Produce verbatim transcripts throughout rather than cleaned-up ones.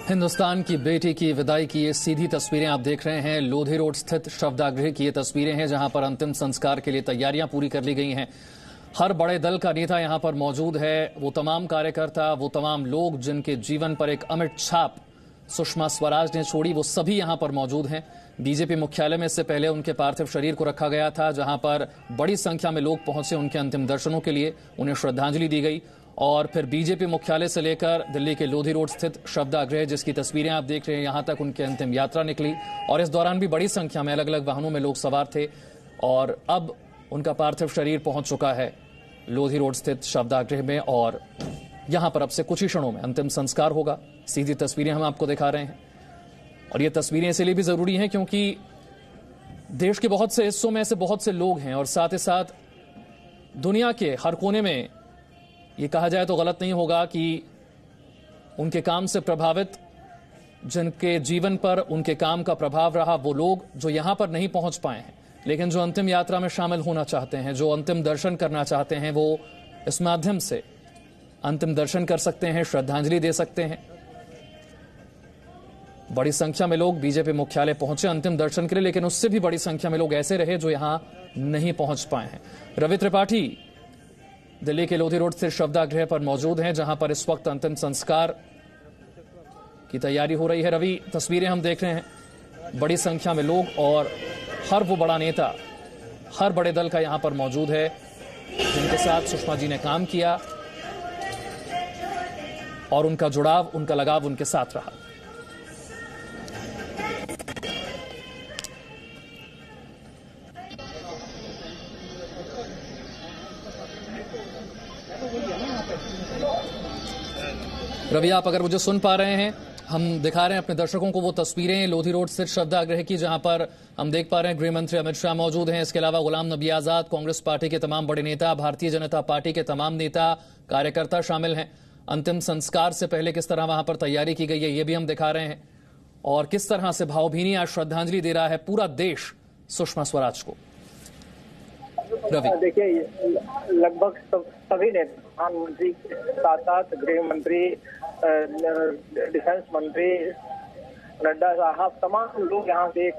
हिंदुस्तान की बेटी की विदाई की ये सीधी तस्वीरें आप देख रहे हैं। लोधी रोड स्थित शवदाह गृह की ये तस्वीरें हैं जहां पर अंतिम संस्कार के लिए तैयारियां पूरी कर ली गई हैं। हर बड़े दल का नेता यहां पर मौजूद है। वो तमाम कार्यकर्ता, वो तमाम लोग जिनके जीवन पर एक अमिट छाप सुषमा स्वराज ने छोड़ी, वो सभी यहां पर मौजूद हैं। बीजेपी मुख्यालय में इससे पहले उनके पार्थिव शरीर को रखा गया था, जहां पर बड़ी संख्या में लोग पहुंचे उनके अंतिम दर्शनों के लिए, उन्हें श्रद्धांजलि दी गई। और फिर बीजेपी मुख्यालय से लेकर दिल्ली के लोधी रोड स्थित शवदाह गृह, जिसकी तस्वीरें आप देख रहे हैं, यहां तक उनकी अंतिम यात्रा निकली। और इस दौरान भी बड़ी संख्या में अलग अलग वाहनों में लोग सवार थे। और अब उनका पार्थिव शरीर पहुंच चुका है लोधी रोड स्थित शवदाह गृह में, और यहां पर अब से कुछ ही क्षणों में अंतिम संस्कार होगा। सीधी तस्वीरें हम आपको दिखा रहे हैं, और ये तस्वीरें इसलिए भी जरूरी हैं क्योंकि देश के बहुत से हिस्सों में ऐसे बहुत से लोग हैं, और साथ ही साथ दुनिया के हर कोने में ये कहा जाए तो गलत नहीं होगा कि उनके काम से प्रभावित, जिनके जीवन पर उनके काम का प्रभाव रहा, वो लोग जो यहां पर नहीं पहुंच पाए हैं, लेकिन जो अंतिम यात्रा में शामिल होना चाहते हैं, जो अंतिम दर्शन करना चाहते हैं, वो इस माध्यम से अंतिम दर्शन कर सकते हैं, श्रद्धांजलि दे सकते हैं। बड़ी संख्या में लोग बीजेपी मुख्यालय पहुंचे अंतिम दर्शन के लिए, लेकिन उससे भी बड़ी संख्या में लोग ऐसे रहे जो यहां नहीं पहुंच पाए हैं। रवि त्रिपाठी दिल्ली के लोधी रोड स्थित शवदाह गृह पर मौजूद हैं, जहां पर इस वक्त अंतिम संस्कार की तैयारी हो रही है। रवि, तस्वीरें हम देख रहे हैं, बड़ी संख्या में लोग, और हर वो बड़ा नेता, हर बड़े दल का यहां पर मौजूद है जिनके साथ सुषमा जी ने काम किया, और उनका जुड़ाव, उनका लगाव उनके साथ रहा। रवि, आप अगर मुझे सुन पा रहे हैं, हम दिखा रहे हैं अपने दर्शकों को वो तस्वीरें लोधी रोड स्थित शवदाह गृह की, जहां पर हम देख पा रहे हैं गृह मंत्री अमित शाह मौजूद हैं। इसके अलावा गुलाम नबी आजाद, कांग्रेस पार्टी के तमाम बड़े नेता, भारतीय जनता पार्टी के तमाम नेता, कार्यकर्ता शामिल हैं। अंतिम संस्कार से पहले किस तरह वहां पर तैयारी की गई है, ये भी हम दिखा रहे हैं, और किस तरह से भावभीनी आज श्रद्धांजलि दे रहा है पूरा देश सुषमा स्वराज को। रवि, देखिए, लगभग सब सभी नेता, प्रधानमंत्री साथ साथ गृह मंत्री, डिफेंस मंत्री, नड्डा साहब, तमाम लोग यहाँ से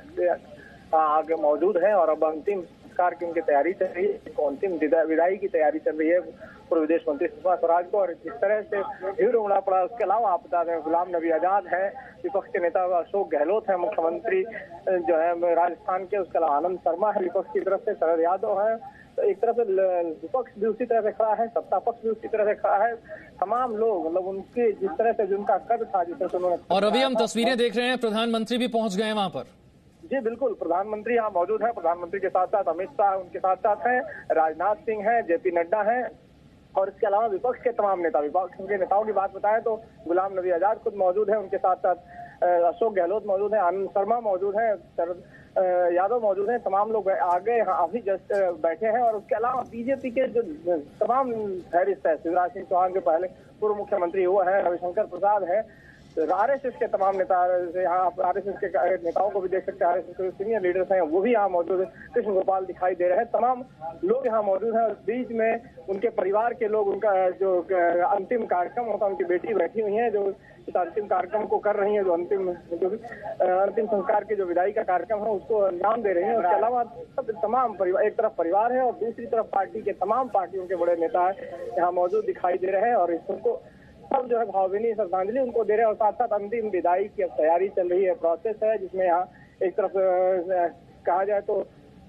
आगे मौजूद हैं, और अब अंतिम संस्कार की उनकी तैयारी चल रही है। अंतिम विदाई की तैयारी चल रही है पूर्व विदेश मंत्री सुषमा स्वराज को, और जिस तरह से भीड़ उमड़ा पड़ा। उसके अलावा आप बता दें, गुलाम नबी आजाद है, विपक्ष के नेता अशोक गहलोत है, मुख्यमंत्री जो है राजस्थान के, उसके अलावा आनंद शर्मा है विपक्ष की तरफ से, शरद यादव है। तो एक तरफ से विपक्ष भी उसी तरह से खड़ा है, सत्ता पक्ष भी उसी तरह से खड़ा है। तमाम लोग, मतलब उनके जिस तरह से जिनका कद था, जिस तरह से उन्होंने। और अभी हम तस्वीरें देख रहे हैं, प्रधानमंत्री भी पहुंच गए वहां पर। जी बिल्कुल, प्रधानमंत्री यहाँ मौजूद है। प्रधानमंत्री के साथ साथ अमित शाह उनके साथ साथ हैं, राजनाथ सिंह हैं, जेपी नड्डा हैं, और इसके अलावा विपक्ष के तमाम नेता। विपक्ष के नेताओं की बात बताएं तो गुलाम नबी आजाद खुद मौजूद है, उनके साथ साथ अशोक गहलोत मौजूद है, आनंद शर्मा मौजूद है, शरद यादव मौजूद हैं। तमाम लोग आगे यहाँ अभी जस्ट बैठे हैं। और उसके अलावा बीजेपी के जो तमाम फहरिस्त है, शिवराज सिंह चौहान के पहले पूर्व मुख्यमंत्री वो है, रविशंकर प्रसाद है, आरएसएस के तमाम नेता, यहाँ आरएसएस के नेताओं को भी देख सकते हैं, आरएसएस के सीनियर लीडर्स हैं, वो भी यहाँ मौजूद है। कृष्ण गोपाल दिखाई दे रहे हैं, तमाम लोग यहाँ मौजूद हैं। और बीच में उनके परिवार के लोग, उनका जो अंतिम कार्यक्रम होता है, उनकी बेटी बैठी हुई है, जो इस अंतिम कार्यक्रम को कर रही है, जो अंतिम जो अंतिम संस्कार के जो विदाई का कार्यक्रम है उसको अंजाम दे रही है। उसके अलावा सब तमाम परिवार, एक तरफ परिवार है और दूसरी तरफ पार्टी के तमाम पार्टियों के बड़े नेता यहाँ मौजूद दिखाई दे रहे हैं, और इसको सब जो है भावभीनी श्रद्धांजलि उनको दे रहे हैं। और साथ साथ अंतिम विदाई की अब तैयारी चल रही है, प्रोसेस है, जिसमें यहाँ एक तरफ कहा जाए तो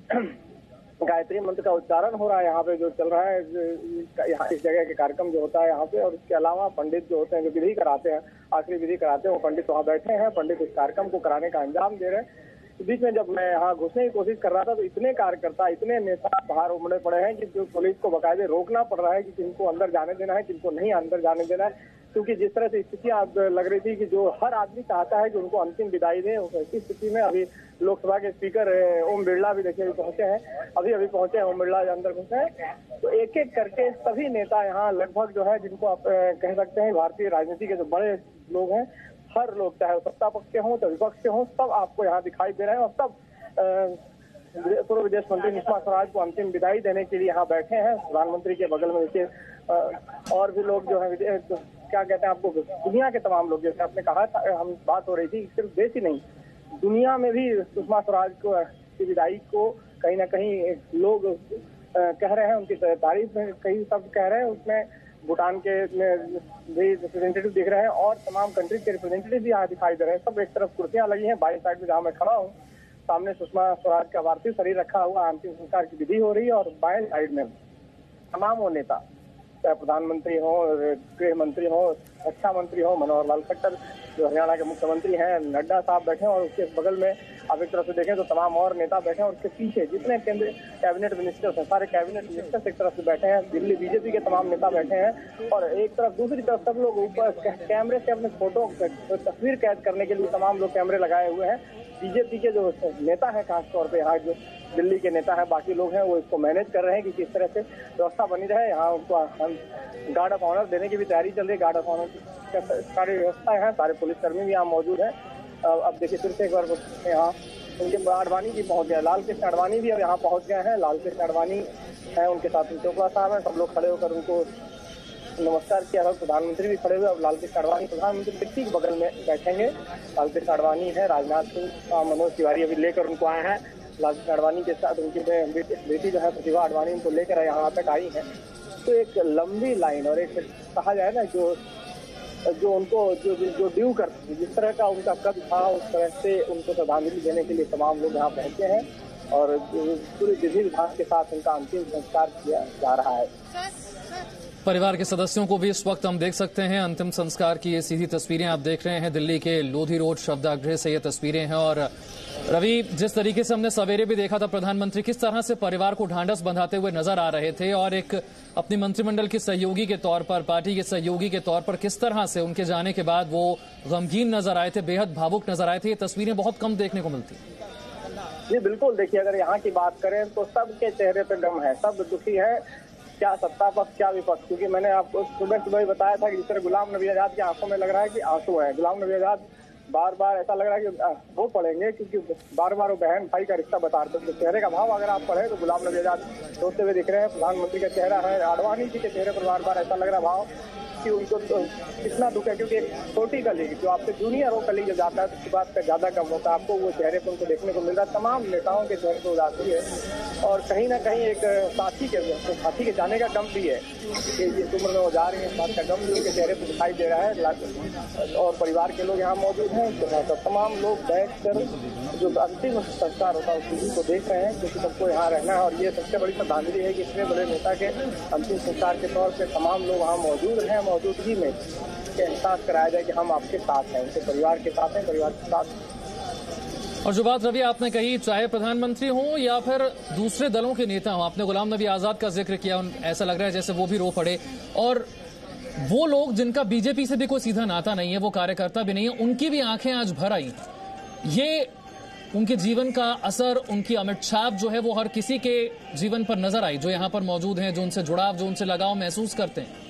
गायत्री मंत्र का उच्चारण हो रहा है यहाँ पे, जो चल रहा है यहाँ इस जगह के कार्यक्रम जो होता है यहाँ पे। और इसके अलावा पंडित जो होते हैं, जो विधि कराते हैं, आखिरी विधि कराते हैं, वो पंडित वहाँ बैठे हैं। पंडित इस कार्यक्रम को कराने का अंजाम दे रहे हैं। बीच में जब मैं यहाँ घुसने की कोशिश कर रहा था तो इतने कार्यकर्ता, इतने नेता बाहर उमड़े पड़े हैं कि जो पुलिस को बकायदे रोकना पड़ रहा है कि किनको अंदर जाने देना है, किनको नहीं अंदर जाने देना है। क्योंकि जिस तरह से स्थितियां लग रही थी कि जो हर आदमी चाहता है कि उनको अंतिम विदाई दें, ऐसी स्थिति में अभी लोकसभा के स्पीकर ओम बिरला भी देखिए पहुंचे हैं, अभी अभी पहुंचे हैं, ओम बिरला अंदर घुसे हैं। तो एक एक करके सभी नेता यहाँ लगभग जो है, जिनको आप कह सकते हैं भारतीय राजनीति के जो बड़े लोग हैं, हर लोग, चाहे सत्ता पक्ष के हों चाहे विपक्ष के हों, सब आपको यहाँ दिखाई दे रहे हैं। और सब पूर्व विदेश मंत्री सुषमा स्वराज को अंतिम विदाई देने के लिए यहाँ बैठे हैं। प्रधानमंत्री के बगल में देखिए और भी लोग जो है क्या कहते हैं आपको, दुनिया के तमाम लोग, जैसे आपने कहा था, हम बात हो रही थी, सिर्फ देश ही नहीं, दुनिया में भी सुषमा स्वराज को की विदाई को कहीं ना कहीं लोग कह रहे हैं, उनकी तारीफ में कई शब्द कह रहे हैं। उसमें भूटान के भी रिप्रेजेंटेटिव दिख रहे हैं और तमाम कंट्रीज के रिप्रेजेंटेटिव भी यहाँ दिखाई दे रहे हैं। सब एक तरफ कुर्सियां लगी हैं, बाई साइड में जहाँ मैं खड़ा हूँ सामने सुषमा स्वराज का पार्थिव शरीर रखा हुआ, अंतिम संस्कार की विधि हो रही है, और बाएं साइड में तमाम वो नेता, चाहे प्रधानमंत्री हो, गृह मंत्री हो, रक्षा मंत्री हो, मनोहर लाल खट्टर जो हरियाणा के मुख्यमंत्री हैं, नड्डा साहब बैठे हैं, और उसके बगल में आप एक तरफ से देखें तो तमाम और नेता बैठे हैं, और उसके पीछे जितने केंद्र कैबिनेट मिनिस्टर्स हैं, सारे कैबिनेट मिनिस्टर्स एक तरफ से बैठे हैं, दिल्ली बीजेपी के तमाम नेता बैठे हैं, और एक तरफ दूसरी तरफ सब लोग ऊपर कैमरे से अपने फोटो तस्वीर कैद करने के लिए तमाम लोग कैमरे लगाए हुए हैं। बीजेपी के जो नेता है, खासतौर पे यहाँ जो दिल्ली के नेता हैं, बाकी लोग हैं, वो इसको मैनेज कर रहे हैं कि किस तरह से व्यवस्था बनी रहे। यहाँ उनको गार्ड ऑफ ऑनर देने की भी तैयारी चल रही है, गार्ड ऑफ ऑनर सारी व्यवस्था है, सारे पुलिसकर्मी भी यहाँ मौजूद हैं। अब देखिए फिर से एक बार यहाँ उनके आडवाणी भी पहुंच गए, लाल कृष्ण आडवाणी भी अब यहाँ पहुंच गए हैं। लाल कृष्ण आडवाणी है, उनके साथ चोपड़ा साहब हैं, सब लोग खड़े होकर उनको नमस्कार किया था। प्रधानमंत्री भी खड़े हुए, अब लाल कृष्ण आडवाणी प्रधानमंत्री के ठीक बगल में बैठेंगे। लाल कृष्ण आडवाणी है, राजनाथ सिंह, मनोज तिवारी अभी लेकर उनको आए हैं। लाल कृष्ण आडवाणी के साथ उनकी बेटी जो है प्रतिभा आडवाणी, उनको लेकर यहाँ तक आई है। तो एक लंबी लाइन और एक कहा जाए ना जो जो उनको जो जो ड्यू करते, जिस तरह का उनका कद था, उस तरह से उनको श्रद्धांजलि देने के लिए तमाम लोग यहाँ पहुंचे हैं, और पूरी विधि विधान के साथ उनका अंतिम संस्कार किया जा रहा है। परिवार के सदस्यों को भी इस वक्त हम देख सकते हैं। अंतिम संस्कार की ये सीधी तस्वीरें आप देख रहे हैं, दिल्ली के लोधी रोड शवदाह से ये तस्वीरें हैं। और रवि, जिस तरीके से हमने सवेरे भी देखा था, प्रधानमंत्री किस तरह से परिवार को ढांढस बंधाते हुए नजर आ रहे थे, और एक अपनी मंत्रिमंडल के सहयोगी के तौर पर, पार्टी के सहयोगी के तौर पर किस तरह से उनके जाने के बाद वो गमगीन नजर आए थे, बेहद भावुक नजर आए थे। ये तस्वीरें बहुत कम देखने को मिलती हैं। जी बिल्कुल, देखिए अगर यहाँ की बात करें तो सबके चेहरे पर गम है, सब दुखी है, क्या सत्ता पक्ष क्या विपक्ष। क्योंकि मैंने आपको सुबह सुबह ही बताया था कि जिस तरह गुलाम नबी आजाद की आंखों में लग रहा है कि आंसू है। गुलाम नबी आजाद बार बार ऐसा लग रहा है कि वो पढ़ेंगे, क्योंकि बार बार वो बहन भाई का रिश्ता बता रहे थे। चेहरे का भाव अगर आप पढ़े तो गुलाम नबी आजाद रोते हुए दिख रहे हैं, प्रधानमंत्री का चेहरा है, आडवाणी जी के चेहरे पर बार बार ऐसा लग रहा भाव कि उनको तो कितना दुख है। क्योंकि एक छोटी कली जो आपसे जूनियर हो कली जब जाता है तो उसकी बात का ज्यादा कम होता है, आपको वो चेहरे पर उनको देखने को मिल रहा है। तमाम नेताओं के चेहरे पर उदासी है, और कहीं ना कहीं एक साथी के तो साथी के जाने का गम भी है कि जिस उम्र में वो जा रही है, इस बात का गम भी उनके चेहरे पर दिखाई दे रहा है। और परिवार के लोग यहाँ मौजूद हैं, तो तमाम लोग बैठ कर जो अंतिम संस्कार होता है उसी को देख रहे हैं, क्योंकि सबको यहाँ रहना है। और ये सबसे बड़ी श्रद्धांजलि है कि इतने बड़े नेता के अंतिम संस्कार के तौर पर तमाम लोग वहाँ मौजूद हैं, मौजूदगी में एहसास कराया जाए कि हम आपके साथ हैं, उनके परिवार के साथ हैं, परिवार के साथ। और जो बात रवि आपने कही, चाहे प्रधानमंत्री हो या फिर दूसरे दलों के नेता हो, आपने गुलाम नबी आजाद का जिक्र किया, ऐसा लग रहा है जैसे वो भी रो पड़े। और वो लोग जिनका बीजेपी से भी कोई सीधा नाता नहीं है, वो कार्यकर्ता भी नहीं है, उनकी भी आंखें आज भर आई। ये उनके जीवन का असर, उनकी अमिट छाप जो है वो हर किसी के जीवन पर नजर आई, जो यहाँ पर मौजूद हैं, जो उनसे जुड़ाव, जो उनसे लगाव महसूस करते हैं।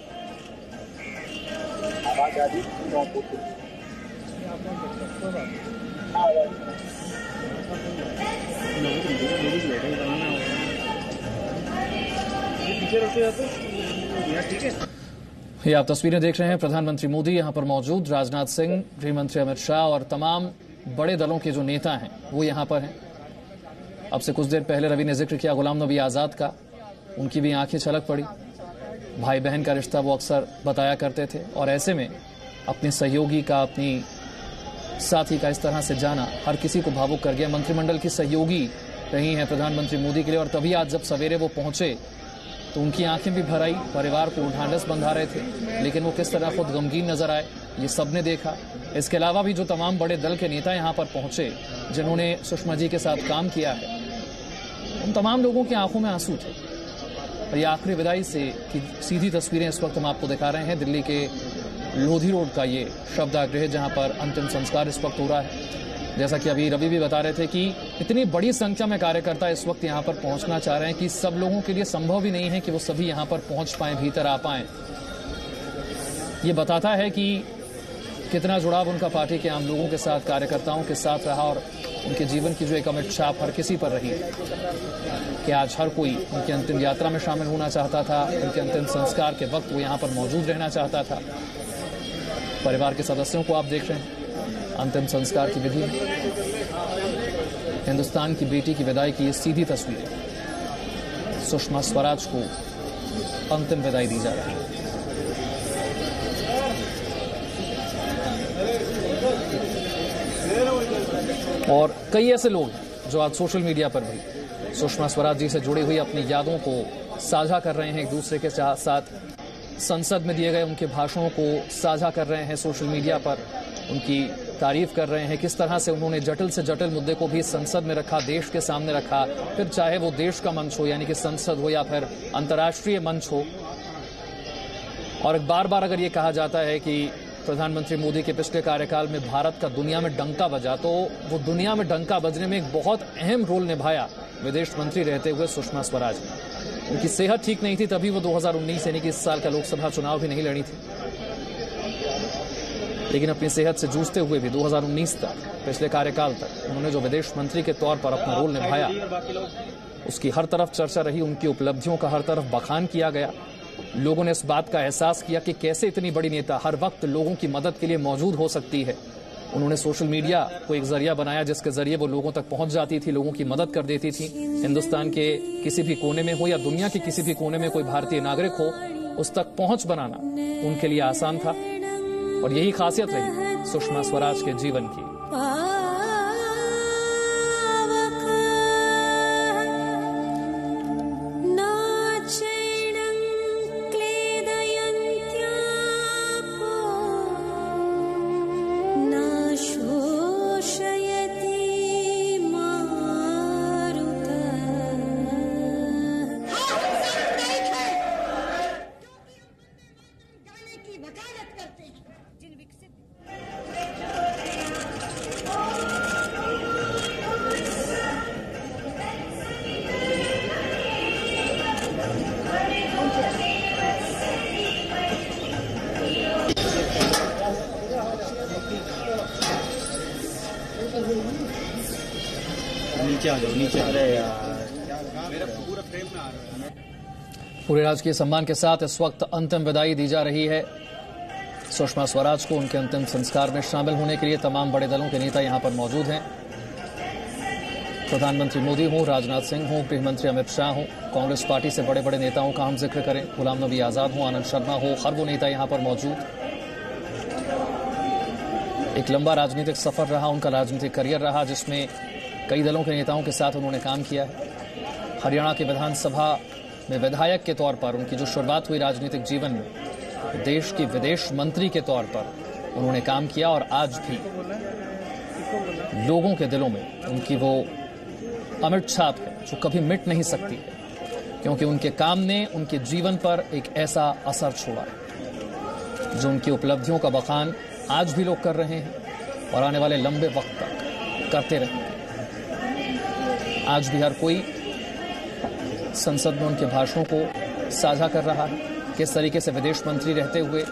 ये आप तस्वीरें देख रहे हैं, प्रधानमंत्री मोदी यहाँ पर मौजूद, राजनाथ सिंह, गृह मंत्री अमित शाह और तमाम बड़े दलों के जो नेता हैं वो यहाँ पर हैं। अब से कुछ देर पहले रवि ने जिक्र किया गुलाम नबी आजाद का, उनकी भी आंखें छलक पड़ी। भाई बहन का रिश्ता वो अक्सर बताया करते थे, और ऐसे में अपने सहयोगी का, अपनी साथी का इस तरह से जाना हर किसी को भावुक कर गया। मंत्रिमंडल की सहयोगी रही हैं प्रधानमंत्री मोदी के लिए, और तभी आज जब सवेरे वो पहुंचे तो उनकी आंखें भी भर आई, परिवार को ढांढस बंधा रहे थे, लेकिन वो किस तरह खुद गमगीन नजर आए ये सबने देखा। इसके अलावा भी जो तमाम बड़े दल के नेता यहाँ पर पहुंचे, जिन्होंने सुषमा जी के साथ काम किया है, उन तमाम लोगों की आंखों में आंसू थे। और ये आखिरी विदाई से की सीधी तस्वीरें इस वक्त हम आपको दिखा रहे हैं, दिल्ली के लोधी रोड का ये शवदाह गृह जहाँ पर अंतिम संस्कार इस वक्त हो रहा है। जैसा कि अभी रवि भी बता रहे थे कि इतनी बड़ी संख्या में कार्यकर्ता इस वक्त यहाँ पर पहुंचना चाह रहे हैं कि सब लोगों के लिए संभव भी नहीं है कि वो सभी यहाँ पर पहुंच पाएं, भीतर आ पाएं। ये बताता है कि कितना जुड़ाव उनका पार्टी के आम लोगों के साथ, कार्यकर्ताओं के साथ रहा, और उनके जीवन की जो एक अमिट छाप हर किसी पर रही कि आज हर कोई उनकी अंतिम यात्रा में शामिल होना चाहता था, उनके अंतिम संस्कार के वक्त वो यहाँ पर मौजूद रहना चाहता था। परिवार के सदस्यों को आप देख रहे हैं अंतिम संस्कार की विधि में। हिंदुस्तान की बेटी की विदाई की ये सीधी तस्वीरें। सुषमा स्वराज को अंतिम विदाई दी जा रही है। और कई ऐसे लोग हैं जो आज सोशल मीडिया पर भी सुषमा स्वराज जी से जुड़ी हुई अपनी यादों को साझा कर रहे हैं, एक दूसरे के साथ संसद में दिए गए उनके भाषणों को साझा कर रहे हैं, सोशल मीडिया पर उनकी तारीफ कर रहे हैं, किस तरह से उन्होंने जटिल से जटिल मुद्दे को भी संसद में रखा, देश के सामने रखा, फिर चाहे वो देश का मंच हो यानी कि संसद हो या फिर अंतर्राष्ट्रीय मंच हो। और बार बार अगर ये कहा जाता है कि प्रधानमंत्री मोदी के पिछले कार्यकाल में भारत का दुनिया में डंका बजा, तो वो दुनिया में डंका बजने में एक बहुत अहम रोल निभाया विदेश मंत्री रहते हुए सुषमा स्वराज ने। उनकी सेहत ठीक नहीं थी, तभी वो दो हज़ार उन्नीस यानी कि इस साल का लोकसभा चुनाव भी नहीं लड़ी थी, लेकिन अपनी सेहत से जूझते हुए भी दो हज़ार उन्नीस तक, पिछले कार्यकाल तक उन्होंने जो विदेश मंत्री के तौर पर अपना रोल निभाया, उसकी हर तरफ चर्चा रही, उनकी उपलब्धियों का हर तरफ बखान किया गया। लोगों ने इस बात का एहसास किया कि कैसे इतनी बड़ी नेता हर वक्त लोगों की मदद के लिए मौजूद हो सकती है। उन्होंने सोशल मीडिया को एक जरिया बनाया जिसके जरिए वो लोगों तक पहुंच जाती थी, लोगों की मदद कर देती थी। हिंदुस्तान के किसी भी कोने में हो या दुनिया के किसी भी कोने में कोई भारतीय नागरिक हो, उस तक पहुंच बनाना उनके लिए आसान था। और यही खासियत रही सुषमा स्वराज के जीवन की। नीचे आ जाओ, नीचे। अरे यार, मेरा पूरा फ्रेम में आ रहा है। पूरे राजकीय सम्मान के साथ इस वक्त अंतिम विदाई दी जा रही है सुषमा स्वराज को। उनके अंतिम संस्कार में शामिल होने के लिए तमाम बड़े दलों के नेता यहां पर मौजूद हैं। प्रधानमंत्री मोदी हो, राजनाथ सिंह हो, गृह मंत्री अमित शाह हो, कांग्रेस पार्टी से बड़े बड़े नेताओं का हम जिक्र करें, गुलाम नबी आजाद हो, आनंद शर्मा हो, हर वो नेता यहां पर मौजूद। एक लंबा राजनीतिक सफर रहा उनका, राजनीतिक करियर रहा जिसमें कई दलों के नेताओं के साथ उन्होंने काम किया है। हरियाणा की विधानसभा में विधायक के तौर पर उनकी जो शुरुआत हुई राजनीतिक जीवन में, देश की विदेश मंत्री के तौर पर उन्होंने काम किया और आज भी लोगों के दिलों में उनकी वो अमिट छाप है जो कभी मिट नहीं सकती है, क्योंकि उनके काम ने उनके जीवन पर एक ऐसा असर छोड़ा जो उनकी उपलब्धियों का बखान आज भी लोग कर रहे हैं और आने वाले लंबे वक्त तक करते रहेंगे। आज भी हर कोई संसद में उनके भाषणों को साझा कर रहा है, किस तरीके से विदेश मंत्री रहते हुए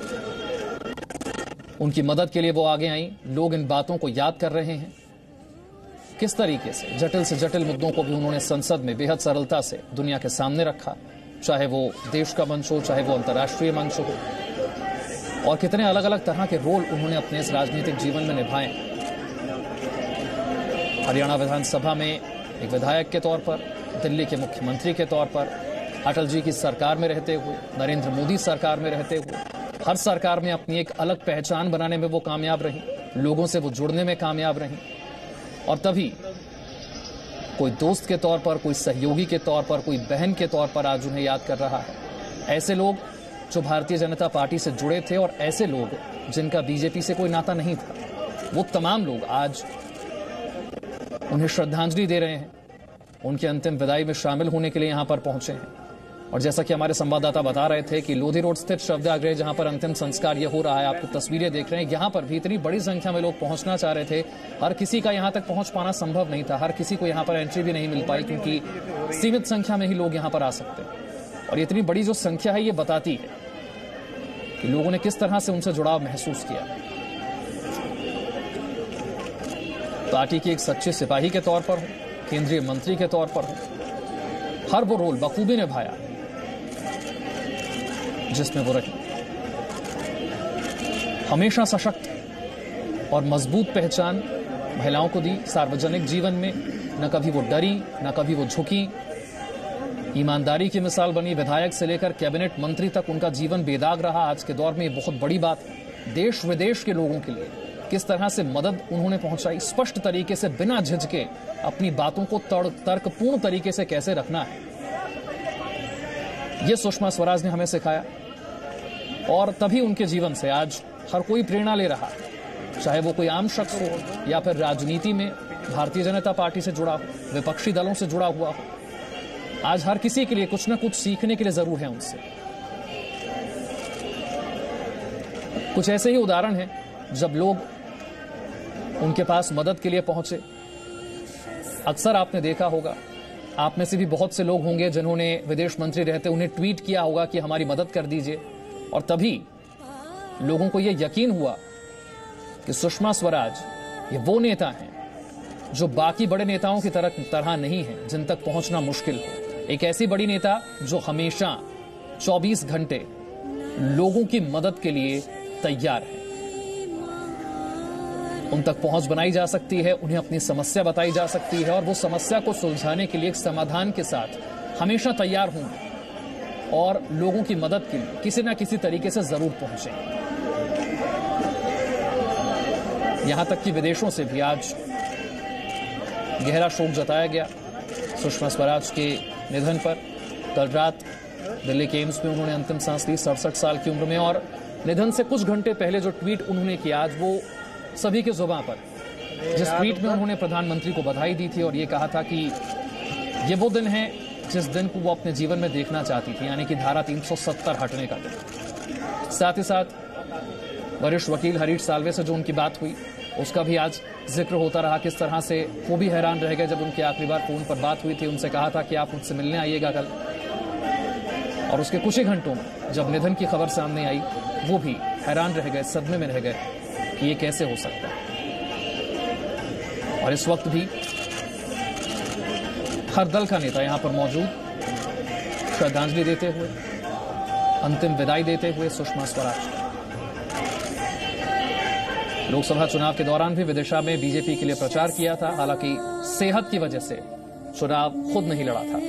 उनकी मदद के लिए वो आगे आई, लोग इन बातों को याद कर रहे हैं। किस तरीके से जटिल से जटिल मुद्दों को भी उन्होंने संसद में बेहद सरलता से दुनिया के सामने रखा, चाहे वो देश का मंच हो, चाहे वो अंतर्राष्ट्रीय मंच हो, और कितने अलग अलग तरह के रोल उन्होंने अपने इस राजनीतिक जीवन में निभाए। हरियाणा विधानसभा में एक विधायक के तौर पर, दिल्ली के मुख्यमंत्री के तौर पर, अटल जी की सरकार में रहते हुए, नरेंद्र मोदी सरकार में रहते हुए, हर सरकार में अपनी एक अलग पहचान बनाने में वो कामयाब रही, लोगों से वो जुड़ने में कामयाब रही। और तभी कोई दोस्त के तौर पर, कोई सहयोगी के तौर पर, कोई बहन के तौर पर आज उन्हें याद कर रहा है। ऐसे लोग जो भारतीय जनता पार्टी से जुड़े थे और ऐसे लोग जिनका बीजेपी से कोई नाता नहीं था, वो तमाम लोग आज उन्हें श्रद्धांजलि दे रहे हैं, उनकी अंतिम विदाई में शामिल होने के लिए यहां पर पहुंचे हैं। और जैसा कि हमारे संवाददाता बता रहे थे कि लोधी रोड स्थित शवदाह जहां पर अंतिम संस्कार ये हो रहा है, आपको तस्वीरें देख रहे हैं, यहां पर भी इतनी बड़ी संख्या में लोग पहुंचना चाह रहे थे। हर किसी का यहां तक पहुंच पाना संभव नहीं था, हर किसी को यहां पर एंट्री भी नहीं मिल पाई, क्योंकि सीमित संख्या में ही लोग यहां पर आ सकते हैं। और इतनी बड़ी जो संख्या है ये बताती है कि लोगों ने किस तरह से उनसे जुड़ाव महसूस किया। पार्टी के एक सच्चे सिपाही के तौर पर हो, केंद्रीय मंत्री के तौर पर हो, हर वो रोल बखूबी निभाया जिसमें वो रही। हमेशा सशक्त और मजबूत पहचान महिलाओं को दी सार्वजनिक जीवन में। न कभी वो डरी, न कभी वो झुकी, ईमानदारी की मिसाल बनी। विधायक से लेकर कैबिनेट मंत्री तक उनका जीवन बेदाग रहा। आज के दौर में ये बहुत बड़ी बात है। देश विदेश के लोगों के लिए किस तरह से मदद उन्होंने पहुंचाई, स्पष्ट तरीके से बिना झिझके अपनी बातों को तर्कपूर्ण तरीके से कैसे रखना है, ये सुषमा स्वराज ने हमें सिखाया। और तभी उनके जीवन से आज हर कोई प्रेरणा ले रहा, चाहे वो कोई आम शख्स हो या फिर राजनीति में भारतीय जनता पार्टी से जुड़ा हो, विपक्षी दलों से जुड़ा हुआ हो। आज हर किसी के लिए कुछ ना कुछ सीखने के लिए जरूर है उनसे। कुछ ऐसे ही उदाहरण हैं जब लोग उनके पास मदद के लिए पहुंचे। अक्सर आपने देखा होगा, आप में से भी बहुत से लोग होंगे जिन्होंने विदेश मंत्री रहते उन्हें ट्वीट किया होगा कि हमारी मदद कर दीजिए, और तभी लोगों को यह यकीन हुआ कि सुषमा स्वराज ये वो नेता हैं जो बाकी बड़े नेताओं की तरह तरह नहीं है, जिन तक पहुंचना मुश्किल हो। एक ऐसी बड़ी नेता जो हमेशा चौबीस घंटे लोगों की मदद के लिए तैयार है। उन तक पहुंच बनाई जा सकती है, उन्हें अपनी समस्या बताई जा सकती है, और वो समस्या को सुलझाने के लिए एक समाधान के साथ हमेशा तैयार होंगे और लोगों की मदद के लिए किसी ना किसी तरीके से जरूर पहुंचेंगे। यहां तक कि विदेशों से भी आज गहरा शोक जताया गया सुषमा स्वराज के निधन पर। कल रात दिल्ली के एम्स में उन्होंने अंतिम सांस ली सड़सठ साल की उम्र में, और निधन से कुछ घंटे पहले जो ट्वीट उन्होंने किया आज वो सभी के जुबान पर, जिस ट्वीट में उन्होंने प्रधानमंत्री को बधाई दी थी और ये कहा था कि ये वो दिन है जिस दिन को वो अपने जीवन में देखना चाहती थी, यानी कि धारा तीन सौ सत्तर हटने का दिन। साथ ही साथ वरिष्ठ वकील हरीश साल्वे से जो उनकी बात हुई उसका भी आज जिक्र होता रहा। किस तरह से वो भी हैरान रह गए जब उनकी आखिरी बार फोन पर बात हुई थी। उनसे कहा था कि आप मुझसे मिलने आइएगा कल, और उसके कुछ ही घंटों में जब निधन की खबर सामने आई वो भी हैरान रह गए, सदमे में रह गए कि ये कैसे हो सकता है। और इस वक्त भी हर दल का नेता यहां पर मौजूद श्रद्धांजलि देते हुए, अंतिम विदाई देते हुए सुषमा स्वराज। लोकसभा चुनाव के दौरान भी विदिशा में बीजेपी के लिए प्रचार किया था, हालांकि सेहत की वजह से चुनाव खुद नहीं लड़ा था।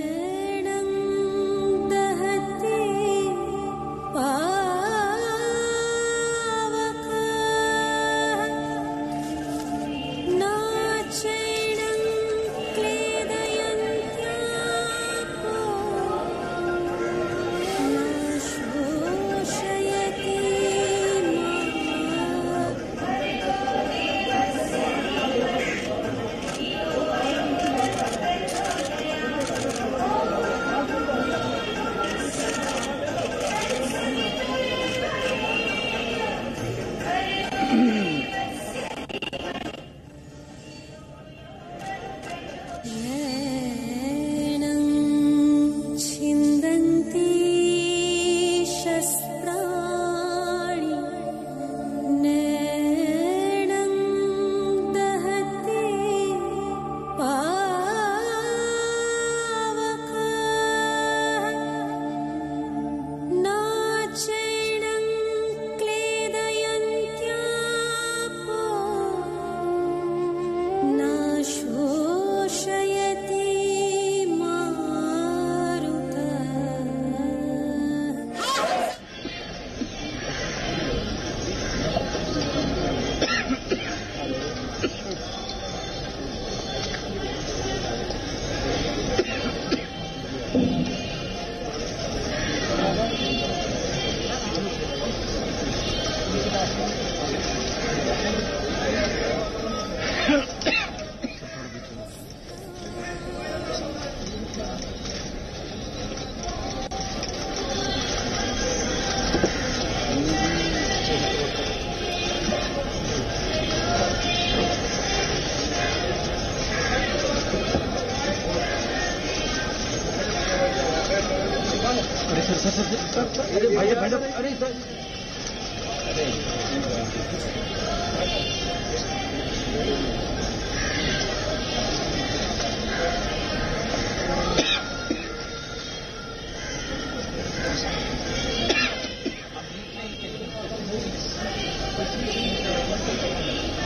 अरे भाई भाई अरे सर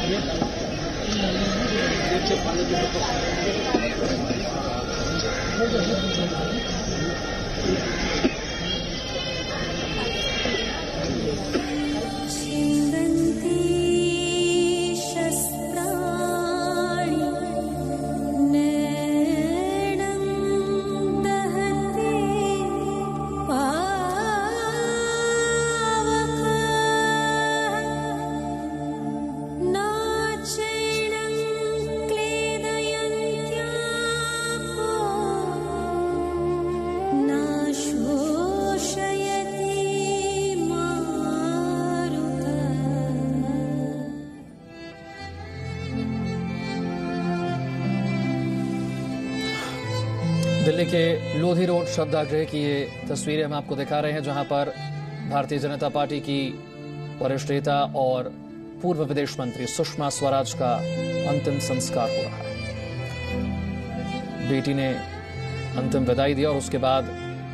दिल्ली के लोधी रोड श्रद्धागृह की ये तस्वीरें हम आपको दिखा रहे हैं, जहां पर भारतीय जनता पार्टी की वरिष्ठ नेता और पूर्व विदेश मंत्री सुषमा स्वराज का अंतिम संस्कार हो रहा है। बेटी ने अंतिम विदाई दी और उसके बाद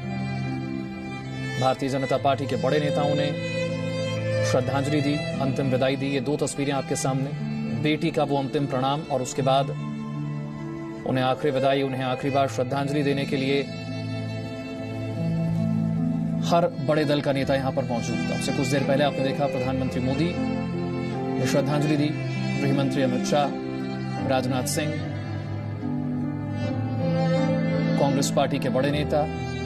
भारतीय जनता पार्टी के बड़े नेताओं ने श्रद्धांजलि दी, अंतिम विदाई दी। ये दो तस्वीरें आपके सामने, बेटी का वो अंतिम प्रणाम और उसके बाद उन्हें आखिरी विदाई, उन्हें आखिरी बार श्रद्धांजलि देने के लिए हर बड़े दल का नेता यहां पर मौजूद था। उससे कुछ देर पहले आपने देखा प्रधानमंत्री मोदी ने श्रद्धांजलि दी, गृह मंत्री अमित शाह, राजनाथ सिंह, कांग्रेस पार्टी के बड़े नेता,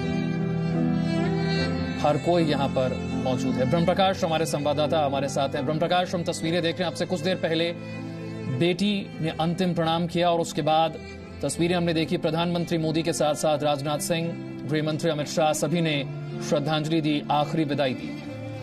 हर कोई यहां पर मौजूद है। ब्रह्म प्रकाश हमारे संवाददाता हमारे साथ हैं। ब्रह्म प्रकाश, हम तस्वीरें देख रहे हैं। आपसे कुछ देर पहले बेटी ने अंतिम प्रणाम किया और उसके बाद तस्वीरें हमने देखी, प्रधानमंत्री मोदी के साथ साथ राजनाथ सिंह, गृह मंत्री अमित शाह, सभी ने श्रद्धांजलि दी, आखिरी विदाई दी।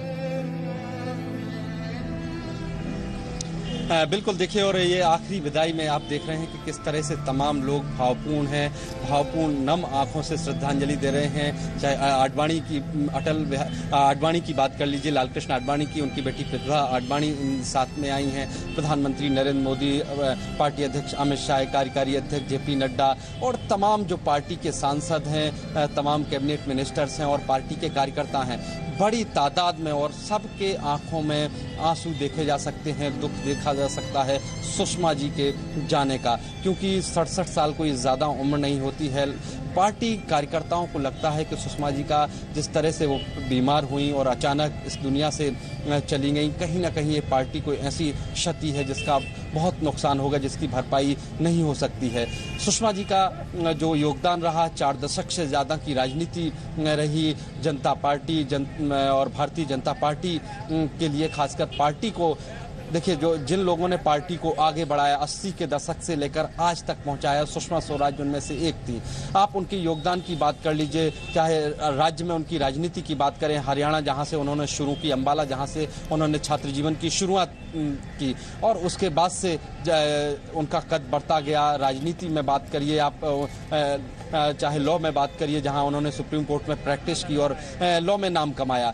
बिल्कुल देखिए, और ये आखिरी विदाई में आप देख रहे हैं कि किस तरह से तमाम लोग भावपूर्ण हैं, भावपूर्ण नम आंखों से श्रद्धांजलि दे रहे हैं। चाहे आडवाणी की अटल आडवाणी की बात कर लीजिए, लालकृष्ण आडवाणी की, उनकी बेटी प्रतिभा आडवाणी साथ में आई हैं, प्रधानमंत्री नरेंद्र मोदी, पार्टी अध्यक्ष अमित शाह, कार्यकारी अध्यक्ष जेपी नड्डा और तमाम जो पार्टी के सांसद हैं, तमाम कैबिनेट मिनिस्टर्स हैं और पार्टी के कार्यकर्ता हैं, बड़ी तादाद में, और सबके आंखों में आंसू देखे जा सकते हैं, दुख देखा जा सकता है सुषमा जी के जाने का, क्योंकि सड़सठ साल कोई ज्यादा उम्र नहीं होती है। पार्टी कार्यकर्ताओं को लगता है कि सुषमा जी का जिस तरह से वो बीमार हुई और अचानक इस दुनिया से चली गई, कहीं ना कहीं ये पार्टी कोई ऐसी क्षति है जिसका बहुत नुकसान होगा, जिसकी भरपाई नहीं हो सकती है। सुषमा जी का जो योगदान रहा, चार दशक से ज़्यादा की राजनीति रही जनता पार्टी जन और भारतीय जनता पार्टी के लिए, खासकर पार्टी को देखिए, जो जिन लोगों ने पार्टी को आगे बढ़ाया, अस्सी के दशक से लेकर आज तक पहुंचाया, सुषमा स्वराज उनमें से एक थी। आप उनके योगदान की बात कर लीजिए, चाहे राज्य में उनकी राजनीति की बात करें, हरियाणा जहां से उन्होंने शुरू की, अंबाला जहां से उन्होंने छात्र जीवन की शुरुआत की, और उसके बाद से उनका कद बढ़ता गया। राजनीति में बात करिए आप, चाहे लॉ में बात करिए, जहां उन्होंने सुप्रीम कोर्ट में प्रैक्टिस की और लॉ में नाम कमाया,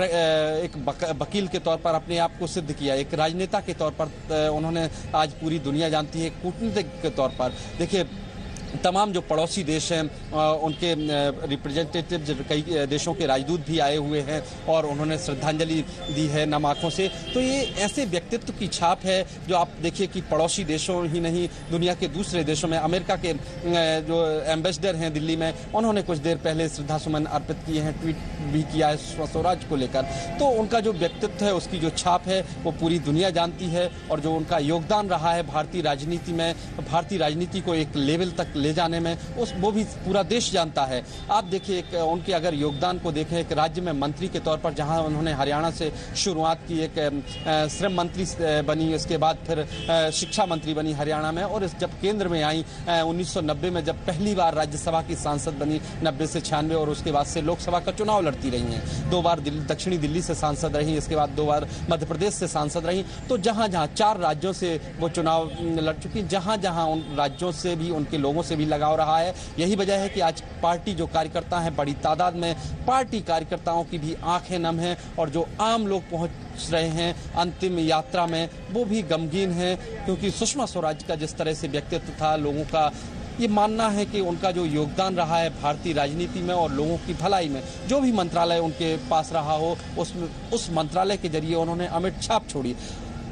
एक वकील के तौर पर अपने आप को सिद्ध किया, एक राजनेता के तौर पर उन्होंने आज पूरी दुनिया जानती है, कूटनीतिक के तौर पर देखिए तमाम जो पड़ोसी देश हैं उनके रिप्रेजेंटेटिव कई देशों के राजदूत भी आए हुए हैं और उन्होंने श्रद्धांजलि दी है नम आंखों से। तो ये ऐसे व्यक्तित्व की छाप है जो आप देखिए कि पड़ोसी देशों ही नहीं, दुनिया के दूसरे देशों में, अमेरिका के जो एम्बेसडर हैं दिल्ली में, उन्होंने कुछ देर पहले श्रद्धासुमन अर्पित किए हैं, ट्वीट भी किया है सुषमा स्वराज को लेकर। तो उनका जो व्यक्तित्व है, उसकी जो छाप है, वो पूरी दुनिया जानती है, और जो उनका योगदान रहा है भारतीय राजनीति में, भारतीय राजनीति को एक लेवल तक ले जाने में, उस वो भी पूरा देश जानता है। आप देखिए उनके अगर योगदान को देखें, एक राज्य में मंत्री के तौर पर जहां उन्होंने हरियाणा से शुरुआत की, एक श्रम मंत्री बनी, उसके बाद फिर शिक्षा मंत्री बनी हरियाणा में, और जब केंद्र में आई उन्नीस सौ नब्बे में जब पहली बार राज्यसभा की सांसद बनी, नब्बे से छियानवे, और उसके बाद से लोकसभा का चुनाव लड़ती रही हैं। दो बार दक्षिणी दिल्ली से सांसद रही, इसके बाद दो बार मध्य प्रदेश से सांसद रही। तो जहां जहां चार राज्यों से वो चुनाव लड़ चुकी, जहां जहां उन राज्यों से भी, उनके लोगों से भी लगाव रहा है। यही वजह है कि आज पार्टी जो कार्यकर्ता हैं, बड़ी तादाद में पार्टी कार्यकर्ताओं की भी आंखें नम हैं, और जो आम लोग पहुंच रहे हैं अंतिम यात्रा में, वो भी गमगीन हैं, क्योंकि सुषमा स्वराज का जिस तरह से व्यक्तित्व था, लोगों का ये मानना है कि उनका जो योगदान रहा है भारतीय राजनीति में और लोगों की भलाई में, जो भी मंत्रालय उनके पास रहा हो, उस उस मंत्रालय के जरिए उन्होंने अमिट छाप छोड़ी।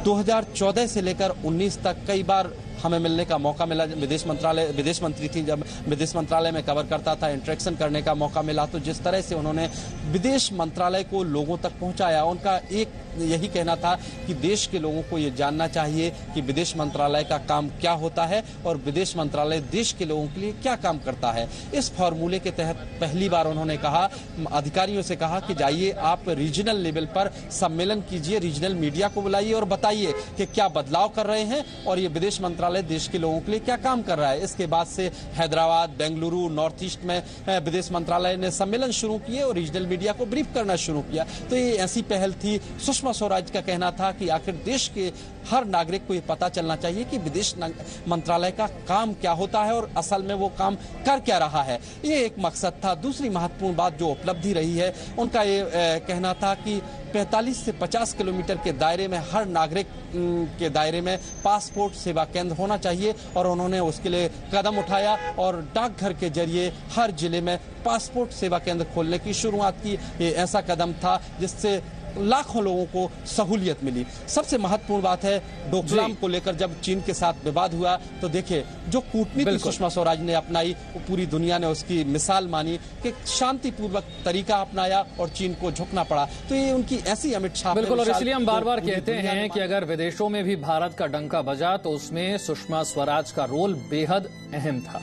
दो हज़ार चौदह से लेकर उन्नीस तक कई बार हमें मिलने का मौका मिला। विदेश मंत्रालय विदेश मंत्री थी, जब विदेश मंत्रालय में कवर करता था, इंटरेक्शन करने का मौका मिला। तो जिस तरह से उन्होंने विदेश मंत्रालय को लोगों तक पहुंचाया, उनका एक यही कहना था कि देश के लोगों को ये जानना चाहिए कि विदेश मंत्रालय का काम क्या होता है और विदेश मंत्रालय देश के लोगों के लिए क्या काम करता है। इस फॉर्मूले के तहत पहली बार उन्होंने कहा, अधिकारियों से कहा कि जाइए आप रीजनल लेवल पर सम्मेलन कीजिए, रीजनल मीडिया को बुलाइए और बताइए कि क्या बदलाव कर रहे हैं और ये विदेश मंत्रालय देश के लोगों के लिए क्या काम कर रहा है। इसके बाद से हैदराबाद, बेंगलुरु, नॉर्थ ईस्ट में विदेश मंत्रालय ने सम्मेलन शुरू किए और रीजनल मीडिया को ब्रीफ करना शुरू किया। तो ये ऐसी पहल थी। सुषमा स्वराज का कहना था कि आखिर देश के हर नागरिक को ये पता चलना चाहिए कि विदेश मंत्रालय का काम क्या होता है और असल में वो काम कर क्या रहा है। ये एक मकसद था। दूसरी महत्वपूर्ण बात जो उपलब्धि रही है, उनका ये ए, कहना था कि पैंतालीस से पचास किलोमीटर के दायरे में हर नागरिक के दायरे में पासपोर्ट सेवा केंद्र होना चाहिए और उन्होंने उसके लिए कदम उठाया और डाकघर के जरिए हर जिले में पासपोर्ट सेवा केंद्र खोलने की शुरुआत की। ये ऐसा कदम था जिससे लाखों लोगों को सहूलियत मिली। सबसे महत्वपूर्ण बात है, डोकलाम को लेकर जब चीन के साथ विवाद हुआ तो देखिए जो कूटनीति सुषमा स्वराज ने अपनाई, पूरी दुनिया ने उसकी मिसाल मानी कि शांतिपूर्वक तरीका अपनाया और चीन को झुकना पड़ा। तो ये उनकी ऐसी अमिट छाप। बिल्कुल, और इसलिए हम बार बार कहते हैं कि अगर विदेशों में भी भारत का डंका बजा तो उसमें सुषमा स्वराज का रोल बेहद अहम था।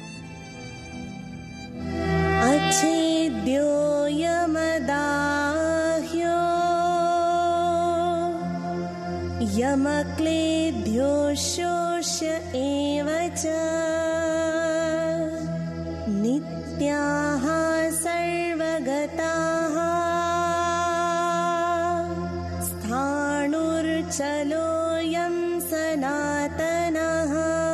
यमक्लेद्यो शोष एव च नित्याः सर्वगताः स्थाणुर्चलोऽयं सनातनः।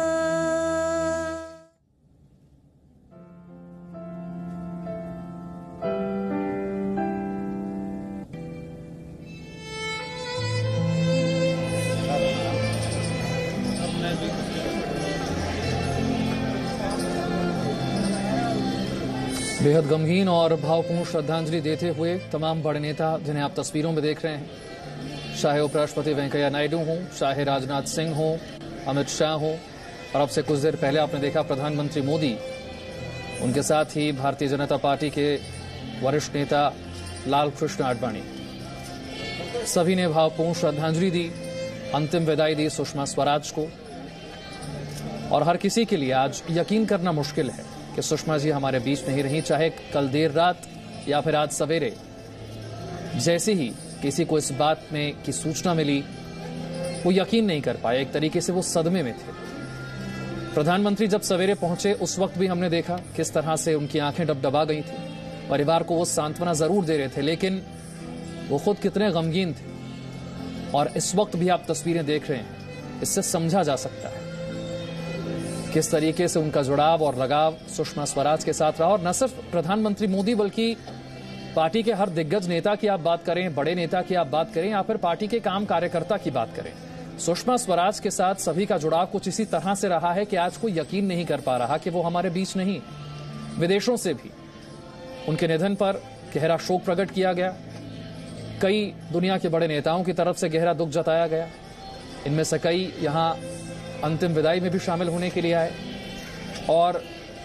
बेहद गमगीन और भावपूर्ण श्रद्धांजलि देते हुए तमाम बड़े नेता जिन्हें आप तस्वीरों में देख रहे हैं, चाहे उपराष्ट्रपति वेंकैया नायडू हों, चाहे राजनाथ सिंह हों, अमित शाह हों, और अब से कुछ देर पहले आपने देखा प्रधानमंत्री मोदी, उनके साथ ही भारतीय जनता पार्टी के वरिष्ठ नेता लाल कृष्ण आडवाणी, सभी ने भावपूर्ण श्रद्धांजलि दी, अंतिम विदाई दी सुषमा स्वराज को। और हर किसी के लिए आज यकीन करना मुश्किल है कि सुषमा जी हमारे बीच नहीं रही, चाहे कल देर रात या फिर आज सवेरे जैसे ही किसी को इस बात में की सूचना मिली, वो यकीन नहीं कर पाए। एक तरीके से वो सदमे में थे। प्रधानमंत्री जब सवेरे पहुंचे उस वक्त भी हमने देखा किस तरह से उनकी आंखें डबडबा गई थी। परिवार को वो सांत्वना जरूर दे रहे थे, लेकिन वो खुद कितने गमगीन थे। और इस वक्त भी आप तस्वीरें देख रहे हैं, इससे समझा जा सकता है किस तरीके से उनका जुड़ाव और लगाव सुषमा स्वराज के साथ रहा। और न सिर्फ प्रधानमंत्री मोदी बल्कि पार्टी के हर दिग्गज नेता की आप बात करें, बड़े नेता की आप बात करें या फिर पार्टी के काम कार्यकर्ता की बात करें, सुषमा स्वराज के साथ सभी का जुड़ाव कुछ इसी तरह से रहा है कि आज कोई यकीन नहीं कर पा रहा कि वो हमारे बीच नहीं। विदेशों से भी उनके निधन पर गहरा शोक प्रकट किया गया। कई दुनिया के बड़े नेताओं की तरफ से गहरा दुख जताया गया। इनमें से कई यहां अंतिम विदाई में भी शामिल होने के लिए आए और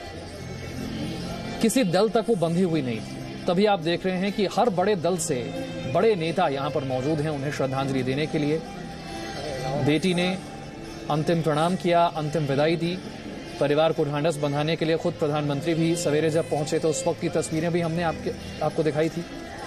किसी दल तक वो बंधी हुई नहीं थी। तभी आप देख रहे हैं कि हर बड़े दल से बड़े नेता यहां पर मौजूद हैं उन्हें श्रद्धांजलि देने के लिए। बेटी ने अंतिम प्रणाम किया, अंतिम विदाई दी। परिवार को ढांढस बंधाने के लिए खुद प्रधानमंत्री भी सवेरे जब पहुंचे तो उस वक्त की तस्वीरें भी हमने आपके आपको दिखाई थी।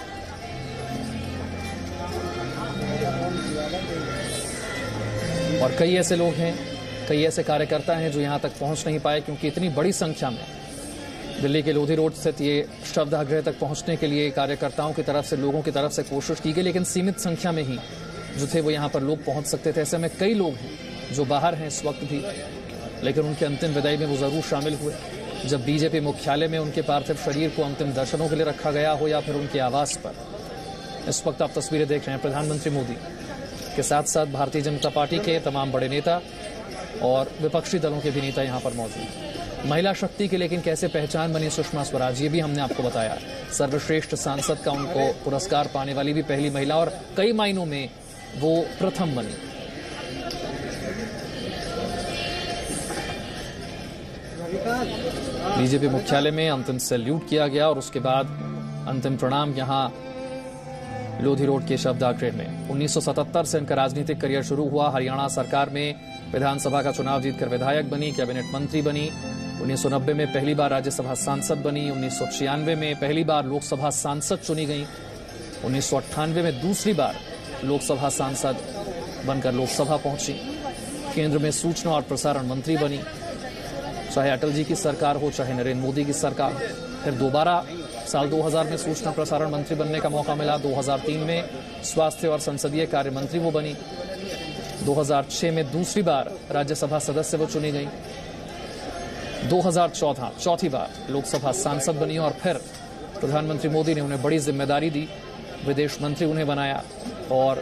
और कई ऐसे लोग हैं, कई ऐसे कार्यकर्ता हैं जो यहां तक पहुंच नहीं पाए, क्योंकि इतनी बड़ी संख्या में दिल्ली के लोधी रोड स्थित ये शवदाह तक पहुंचने के लिए कार्यकर्ताओं की तरफ से, लोगों की तरफ से कोशिश की गई, लेकिन सीमित संख्या में ही जो थे वो यहां पर लोग पहुंच सकते थे। ऐसे में कई लोग हैं जो बाहर हैं इस वक्त भी, लेकिन उनकी अंतिम विदाई में वो जरूर शामिल हुए। जब बीजेपी मुख्यालय में उनके पार्थिव शरीर को अंतिम दर्शनों के लिए रखा गया हो या फिर उनके आवास पर, इस वक्त आप तस्वीरें देख रहे हैं प्रधानमंत्री मोदी के साथ साथ भारतीय जनता पार्टी के तमाम बड़े नेता और विपक्षी दलों के भी नेता यहां पर मौजूद। महिला शक्ति की लेकिन कैसे पहचान बनी सुषमा स्वराज, ये भी हमने आपको बताया। सर्वश्रेष्ठ सांसद का उनको पुरस्कार पाने वाली भी पहली महिला और कई मायनों में वो प्रथम बनी। बीजेपी मुख्यालय में अंतिम सैल्यूट किया गया और उसके बाद अंतिम प्रणाम यहां लोधी रोड के शवदाह में। उन्नीस सौ सतहत्तर से इनका राजनीतिक करियर शुरू हुआ। हरियाणा सरकार में विधानसभा का चुनाव जीतकर विधायक बनी, कैबिनेट मंत्री बनी। उन्नीस सौ नब्बे में पहली बार राज्यसभा सांसद बनी। उन्नीस सौ छियानवे में पहली बार लोकसभा सांसद चुनी गई। उन्नीस सौ अट्ठानवे में दूसरी बार लोकसभा सांसद बनकर लोकसभा पहुंची। केंद्र में सूचना और प्रसारण मंत्री बनी। चाहे अटल जी की सरकार हो, चाहे नरेंद्र मोदी की सरकार हो। फिर दोबारा साल दो हज़ार में सूचना प्रसारण मंत्री बनने का मौका मिला। दो हज़ार तीन में स्वास्थ्य और संसदीय कार्य मंत्री वो बनी। दो हज़ार छह में दूसरी बार राज्यसभा सदस्य वो चुनी गई। दो हज़ार चौदह चौथी बार लोकसभा सांसद बनी और फिर प्रधानमंत्री मोदी ने उन्हें बड़ी जिम्मेदारी दी। विदेश मंत्री उन्हें बनाया और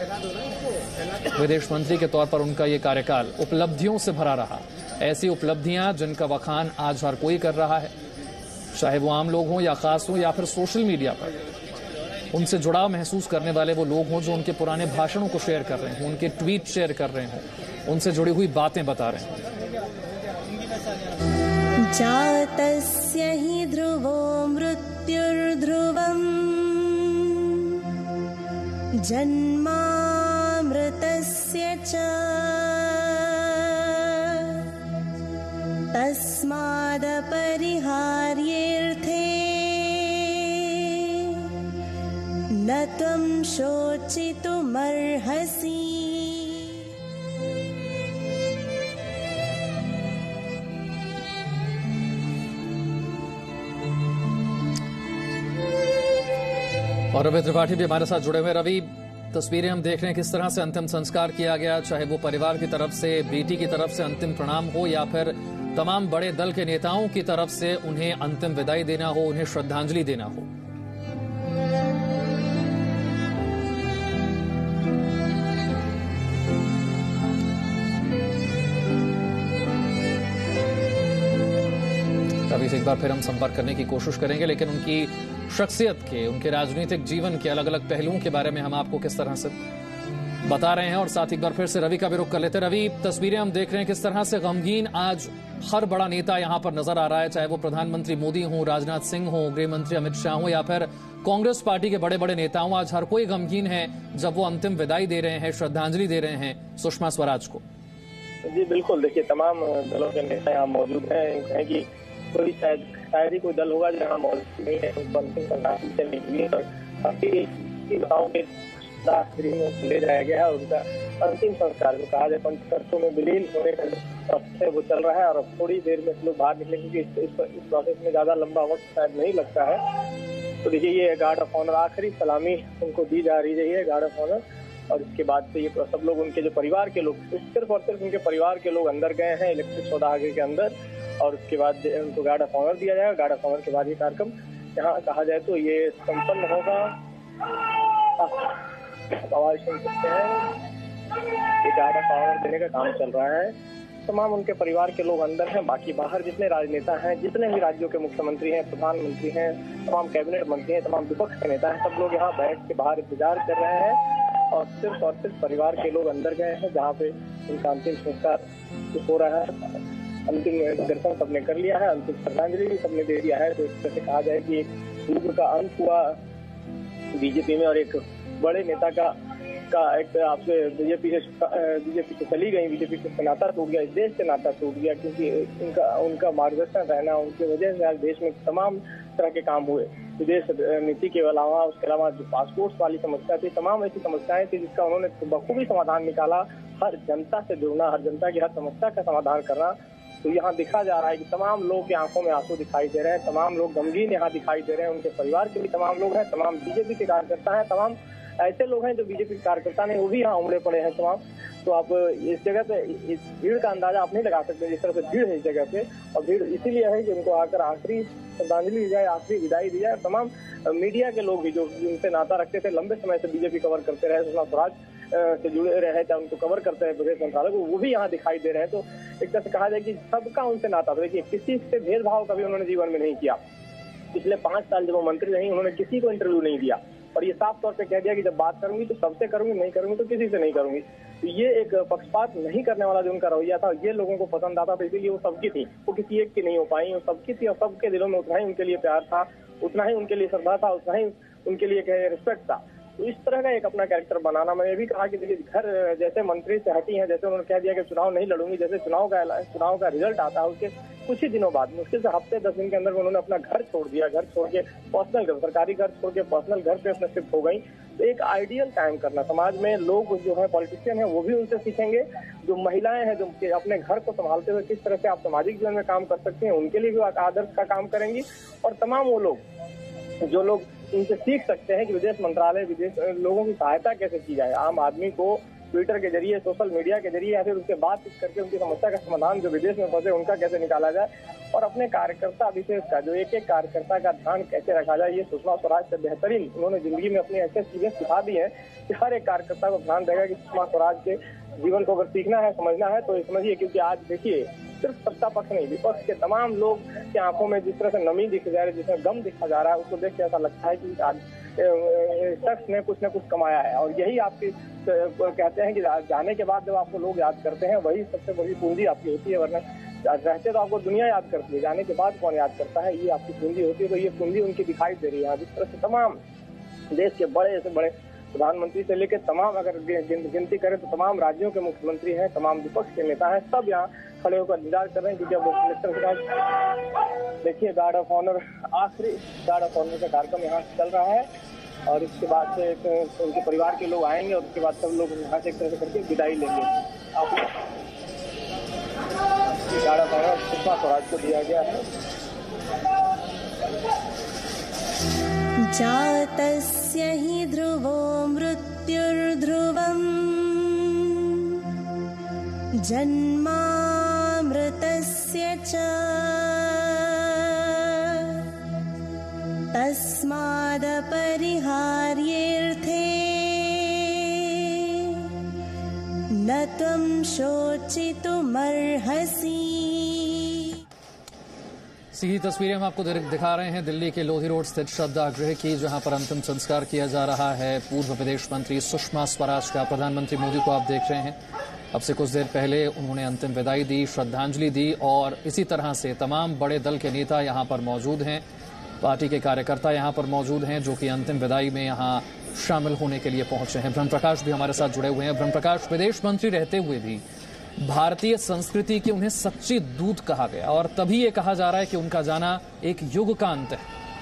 विदेश मंत्री के तौर पर उनका ये कार्यकाल उपलब्धियों से भरा रहा। ऐसी उपलब्धियां जिनका बखान आज हर कोई कर रहा है, चाहे वो आम लोग हों या खास हों या फिर सोशल मीडिया पर उनसे जुड़ाव महसूस करने वाले वो लोग हों जो उनके पुराने भाषणों को शेयर कर रहे हों, उनके ट्वीट शेयर कर रहे हों, उनसे जुड़ी हुई बातें बता रहे हों। जातस्य हि ध्रुवो मृत्युर्ध्रुवम् जन्मामृतस्य च तस्मादपरिहार्येऽर्थे न त्वं शोचितुमर्हसि। और रवि त्रिपाठी भी हमारे साथ जुड़े हुए। रवि, तस्वीरें हम देख रहे हैं किस तरह से अंतिम संस्कार किया गया, चाहे वो परिवार की तरफ से, बेटी की तरफ से अंतिम प्रणाम हो या फिर तमाम बड़े दल के नेताओं की तरफ से उन्हें अंतिम विदाई देना हो, उन्हें श्रद्धांजलि देना हो। अभी से एक बार फिर हम संपर्क करने की कोशिश करेंगे, लेकिन उनकी शख्सियत के, उनके राजनीतिक जीवन के अलग अलग पहलुओं के बारे में हम आपको किस तरह से बता रहे हैं। और साथ एक बार फिर से रवि का भी रुख कर लेते हैं। रवि, तस्वीरें हम देख रहे हैं किस तरह से गमगीन आज हर बड़ा नेता यहां पर नजर आ रहा है, चाहे वो प्रधानमंत्री मोदी हों, राजनाथ सिंह हों, गृह मंत्री अमित शाह हों या फिर कांग्रेस पार्टी के बड़े बड़े नेता हों। आज हर कोई गमगीन है जब वो अंतिम विदाई दे रहे हैं, श्रद्धांजलि दे रहे हैं सुषमा स्वराज को। जी बिल्कुल, देखिए तमाम दलों के नेता यहाँ मौजूद हैं। है कि कोई शायद शायद ही कोई दल होगा जहाँ मौजूद नहीं है, उनको अंतिम संस्कार चलने के लिए ले जाया गया है और उनका अंतिम संस्कार जो कहा जाए पंचतत्वों में विलीन होने का है वो चल रहा है। और अब थोड़ी देर में लोग बाहर निकलेंगे क्योंकि इस, इस, इस प्रोसेस में ज्यादा लंबा वक्त शायद नहीं लगता है। तो देखिए ये गार्ड ऑफ ऑनर, आखिरी सलामी उनको दी जा रही है, गार्ड ऑफ ऑनर। और इसके बाद से ये सब लोग, उनके जो परिवार के लोग, सिर्फ और सिर्फ उनके परिवार के लोग अंदर गए हैं इलेक्ट्रिक सौदागर के अंदर, और उसके बाद उनको गार्ड ऑफ ऑनर दिया जाएगा। गार्ड ऑफ ऑनर के बाद ये कार्यक्रम यहाँ कहा जाए तो ये संपन्न होगा। आवाज सुन सकते हैं, ये गार्ड ऑफ ऑनर देने का काम चल रहा है। तमाम उनके परिवार के लोग अंदर हैं, बाकी बाहर जितने राजनेता हैं, जितने भी राज्यों के मुख्यमंत्री हैं, प्रधानमंत्री हैं, तमाम कैबिनेट मंत्री हैं, तमाम विपक्ष के नेता हैं, सब लोग यहाँ बैठ के बाहर इंतजार कर रहे हैं। और सिर्फ और सिर्फ परिवार के लोग अंदर गए हैं जहाँ पे उनका अंतिम संस्कार हो रहा है। अंतिम दर्शन सबने कर लिया है, अंतिम श्रद्धांजलि भी सबने दे दिया है। तो इस तरह से कहा जाए कि एक युग का अंत हुआ बीजेपी में और एक बड़े नेता का का एक आपसे बीजेपी से बीजेपी से चली गई, बीजेपी से नाता टूट गया, इस देश से नाता टूट गया, क्योंकि उनका उनका मार्गदर्शन रहना, उनकी वजह से आज देश में तमाम तरह के काम हुए। विदेश नीति के अलावा, उसके अलावा जो पासपोर्ट वाली समस्या थी, तमाम ऐसी समस्याएं थी जिसका उन्होंने बखूबी समाधान निकाला। हर जनता से जुड़ना, हर जनता की हर समस्या का समाधान करना। तो यहाँ दिखा जा रहा है कि तमाम लोग की आंखों में आंसू दिखाई दे रहे हैं, तमाम लोग गमगीन यहाँ दिखाई दे रहे हैं। उनके परिवार के भी तमाम लोग हैं, तमाम बीजेपी के कार्यकर्ता हैं, तमाम ऐसे लोग हैं जो बीजेपी के कार्यकर्ता नहीं, वो भी यहाँ उमड़े पड़े हैं तमाम। तो आप इस जगह पे इस भीड़ का अंदाजा आप नहीं लगा सकते जिस तरह से भीड़ है इस जगह पे। और भीड़ इसीलिए है कि उनको आकर आखिरी श्रद्धांजलि दी जाए, आखिरी विदाई दी जाए। तमाम मीडिया के लोग भी जो उनसे नाता रखते थे, लंबे समय से बीजेपी कवर करते रहे, सुषमा स्वराज से जुड़े रहे, चाहे उनको कवर करते रहे विदेश मंत्रालय, वो भी यहाँ दिखाई दे रहे हैं। तो एक तरह से कहा जाए कि सबका उनसे नाता था। देखिए किसी से भेदभाव कभी उन्होंने जीवन में नहीं किया। पिछले पांच साल जब वो मंत्री रही, उन्होंने किसी को इंटरव्यू नहीं दिया, और ये साफ तौर पे कह दिया कि जब बात करूंगी तो सबसे करूंगी, नहीं करूंगी तो किसी से नहीं करूंगी। तो ये एक पक्षपात नहीं करने वाला जो उनका रवैया था, ये लोगों को पसंद आता था, इसीलिए वो सबकी थी, वो किसी एक की नहीं हो पाई, वो सबकी थी और सबके दिलों में उतना ही उनके लिए प्यार था, उतना ही उनके लिए श्रद्धा था, उतना ही उनके लिए रिस्पेक्ट था। तो इस तरह का एक अपना कैरेक्टर बनाना, मैंने भी कहा कि देखिए घर जैसे मंत्री से हटी हैं, जैसे उन्होंने कह दिया कि चुनाव नहीं लड़ूंगी, जैसे चुनाव का चुनाव का रिजल्ट आता है उसके कुछ ही दिनों बाद, मुश्किल से हफ्ते दस दिन के अंदर उन्होंने अपना घर छोड़ दिया, घर छोड़ के पर्सनल घर, सरकारी घर छोड़ के पर्सनल घर पे अपने शिफ्ट हो गई। तो एक आइडियल कायम करना, समाज में लोग जो है पॉलिटिशियन है वो भी उनसे सीखेंगे, जो महिलाएं हैं जो अपने घर को संभालते हुए किस तरह से आप सामाजिक जीवन में काम कर सकते हैं उनके लिए भी आदर्श का काम करेंगी। और तमाम वो लोग जो लोग इनसे सीख सकते हैं कि विदेश मंत्रालय विदेश लोगों की सहायता कैसे की जाए, आम आदमी को ट्विटर के जरिए, सोशल मीडिया के जरिए या फिर उसके बातचीत करके उनकी समस्या का समाधान जो विदेश में फंसे उनका कैसे निकाला जाए, और अपने कार्यकर्ता विशेष का जो एक एक कार्यकर्ता का ध्यान कैसे रखा जाए, ये सुषमा स्वराज से बेहतरीन उन्होंने जिंदगी में अपनी ऐसे चीजें सिखा दी है कि हर एक कार्यकर्ता को ध्यान देगा कि सुषमा स्वराज के जीवन को अगर सीखना है, समझना है तो समझिए। क्योंकि आज देखिए सिर्फ सत्ता पक्ष नहीं, विपक्ष के तमाम लोग की आंखों में जिस तरह से नमी दिख जा रही है, जिसमें गम दिखा जा रहा है, उसको देख के ऐसा लगता है कि आज शख्स ने कुछ न कुछ कमाया है। और यही आपकी कहते हैं कि जाने के बाद जब आपको लोग याद करते हैं वही सबसे बड़ी पूंजी आपकी होती है, वरना रहते तो आपको दुनिया याद करती है, जाने के बाद कौन याद करता है, ये आपकी पूंजी होती है। तो ये पूंजी उनकी दिखाई दे रही है। जिस तरह से तमाम देश के बड़े से बड़े प्रधानमंत्री से लेकर तमाम अगर गिनती करें तो तमाम राज्यों के मुख्यमंत्री हैं, तमाम विपक्ष के नेता हैं, सब यहाँ खड़े होकर इंतजार कर रहे हैं। क्योंकि अब देखिए गार्ड ऑफ ऑनर, आखिरी गार्ड ऑफ ऑनर का कार्यक्रम यहाँ चल रहा है और इसके बाद से उनके परिवार के लोग आएंगे और उसके बाद सब लोग यहाँ से एक तरह से करके विदाई लेंगे। आप guard of honour Sushma Swaraj को दिया गया है। जातस्य हि ध्रुवो मृत्युर्ध्रुवम् जन्मामृतस्य च तस्मादपरिहार्येऽर्थे न त्वं शोचितुमर्हसि। सीधी तस्वीरें हम आपको दिखा रहे हैं दिल्ली के लोधी रोड स्थित श्रद्धा गृह की, जहां पर अंतिम संस्कार किया जा रहा है पूर्व विदेश मंत्री सुषमा स्वराज का। प्रधानमंत्री मोदी को आप देख रहे हैं, अब से कुछ देर पहले उन्होंने अंतिम विदाई दी, श्रद्धांजलि दी और इसी तरह से तमाम बड़े दल के नेता यहां पर मौजूद हैं, पार्टी के कार्यकर्ता यहां पर मौजूद हैं जो कि अंतिम विदाई में यहां शामिल होने के लिए पहुंचे हैं। ब्रह्म प्रकाश भी हमारे साथ जुड़े हुए हैं। ब्रह्म प्रकाश, विदेश मंत्री रहते हुए भी भारतीय संस्कृति की उन्हें सच्ची दूत कहा गया और तभी ये कहा जा रहा है कि उनका जाना एक युग का अंत है।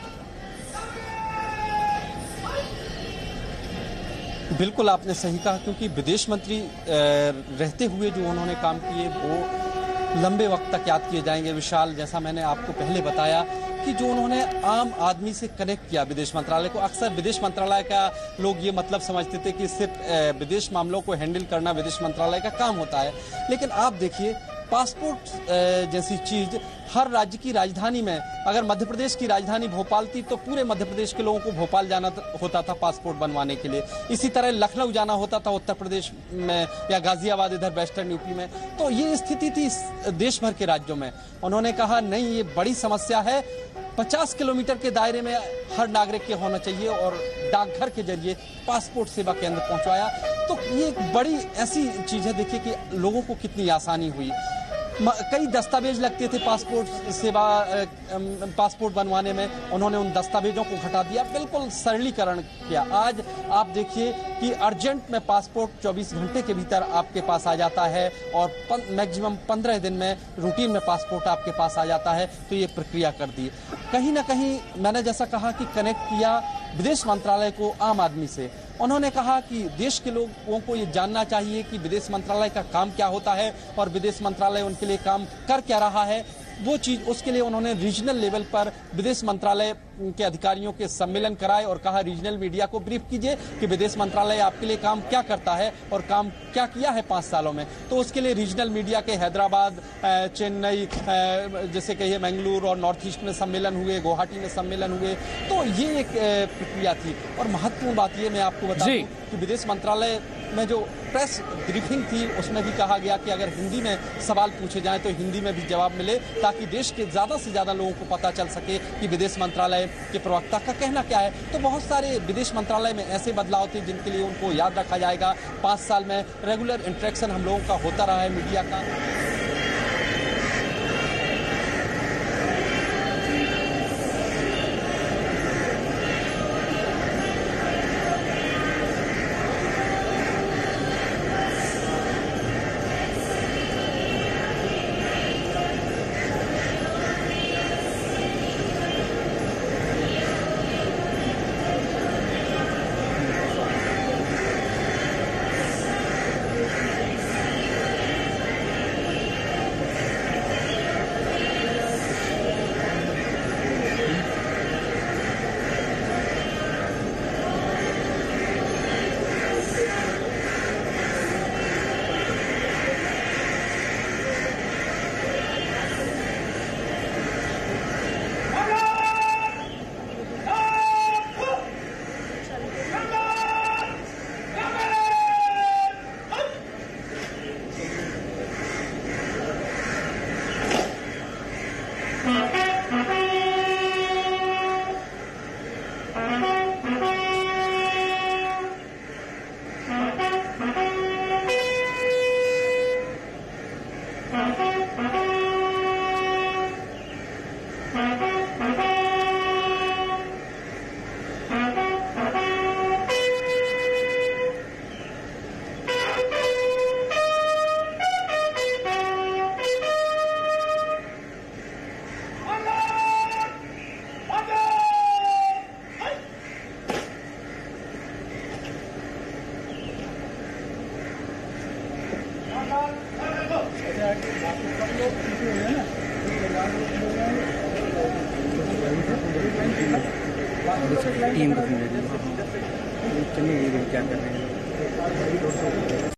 बिल्कुल आपने सही कहा, क्योंकि विदेश मंत्री रहते हुए जो उन्होंने काम किए वो लंबे वक्त तक याद किए जाएंगे। विशाल, जैसा मैंने आपको पहले बताया कि जो उन्होंने आम आदमी से कनेक्ट किया विदेश मंत्रालय को, अक्सर विदेश मंत्रालय का लोग ये मतलब समझते थे कि सिर्फ विदेश मामलों को हैंडल करना विदेश मंत्रालय का काम होता है, लेकिन आप देखिए पासपोर्ट जैसी चीज हर राज्य की राजधानी में, अगर मध्य प्रदेश की राजधानी भोपाल थी तो पूरे मध्य प्रदेश के लोगों को भोपाल जाना होता था पासपोर्ट बनवाने के लिए। इसी तरह लखनऊ जाना होता था उत्तर प्रदेश में या गाजियाबाद इधर वेस्टर्न यूपी में। तो ये स्थिति थी देश भर के राज्यों में। उन्होंने कहा नहीं, ये बड़ी समस्या है, पचास किलोमीटर के दायरे में हर नागरिक के होना चाहिए और डाकघर के जरिए पासपोर्ट सेवा केंद्र पहुंचाया। तो ये एक बड़ी ऐसी चीज है, देखिए कि लोगों को कितनी आसानी हुई। कई दस्तावेज लगते थे पासपोर्ट सेवा पासपोर्ट बनवाने में, उन्होंने उन दस्तावेजों को घटा दिया, बिल्कुल सरलीकरण किया। आज आप देखिए कि अर्जेंट में पासपोर्ट चौबीस घंटे के भीतर आपके पास आ जाता है और मैक्सिमम पंद्रह दिन में रूटीन में पासपोर्ट आपके पास आ जाता है। तो ये प्रक्रिया कर दी। कहीं ना कहीं मैंने जैसा कहा कि कनेक्ट किया विदेश मंत्रालय को आम आदमी से। उन्होंने कहा कि देश के लोगों को ये जानना चाहिए कि विदेश मंत्रालय का काम क्या होता है और विदेश मंत्रालय उनके लिए काम कर क्या रहा है। वो चीज, उसके लिए उन्होंने रीजनल लेवल पर विदेश मंत्रालय के अधिकारियों के सम्मेलन कराए और कहा रीजनल मीडिया को ब्रीफ कीजिए कि विदेश मंत्रालय आपके लिए काम क्या करता है और काम क्या किया है पांच सालों में। तो उसके लिए रीजनल मीडिया के हैदराबाद, चेन्नई, जैसे कहिए मंगलुरु और नॉर्थ ईस्ट में सम्मेलन हुए, गुवाहाटी में सम्मेलन हुए। तो ये एक प्रक्रिया थी। और महत्वपूर्ण बात ये मैं आपको बता दूं कि विदेश मंत्रालय में जो प्रेस ब्रीफिंग थी उसमें भी कहा गया कि अगर हिंदी में सवाल पूछे जाएं तो हिंदी में भी जवाब मिले, ताकि देश के ज़्यादा से ज़्यादा लोगों को पता चल सके कि विदेश मंत्रालय के प्रवक्ता का कहना क्या है। तो बहुत सारे विदेश मंत्रालय में ऐसे बदलाव थे जिनके लिए उनको याद रखा जाएगा। पाँच साल में रेगुलर इंटरेक्शन हम लोगों का होता रहा है मीडिया का। टीम को क्या कर रहे हैं।